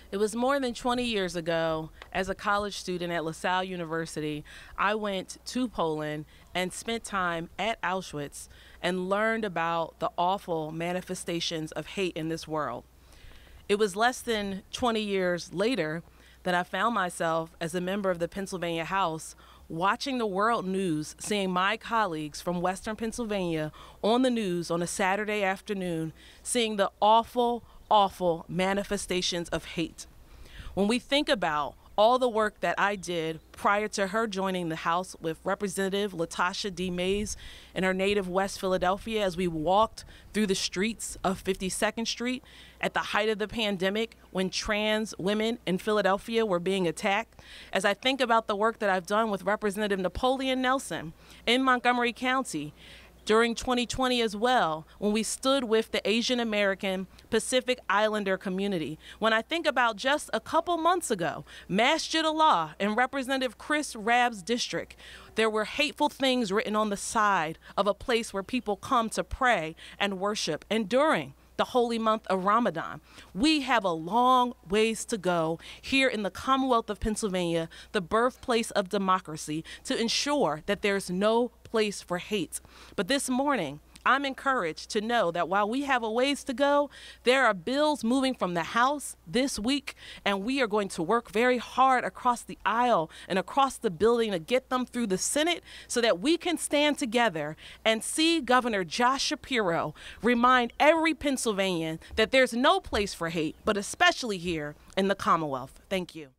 It was more than 20 years ago, as a college student at LaSalle University, I went to Poland and spent time at Auschwitz and learned about the awful manifestations of hate in this world. It was less than 20 years later that I found myself as a member of the Pennsylvania House watching the world news, seeing my colleagues from Western Pennsylvania on the news on a Saturday afternoon, seeing the awful manifestations of hate. When we think about all the work that I did prior to her joining the House with Representative Latasha D. Mays in her native West Philadelphia, as we walked through the streets of 52nd Street at the height of the pandemic when trans women in Philadelphia were being attacked, as I think about the work that I've done with Representative Napoleon Nelson in Montgomery County, during 2020 as well, when we stood with the Asian American Pacific Islander community. When I think about just a couple months ago, Masjid Allah in Representative Chris Rabb's district, there were hateful things written on the side of a place where people come to pray and worship. And during the holy month of Ramadan, we have a long ways to go here in the Commonwealth of Pennsylvania, the birthplace of democracy, to ensure that there's no place for hate. But this morning, I'm encouraged to know that while we have a ways to go, there are bills moving from the House this week, and we are going to work very hard across the aisle and across the building to get them through the Senate so that we can stand together and see Governor Josh Shapiro remind every Pennsylvanian that there's no place for hate, but especially here in the Commonwealth. Thank you.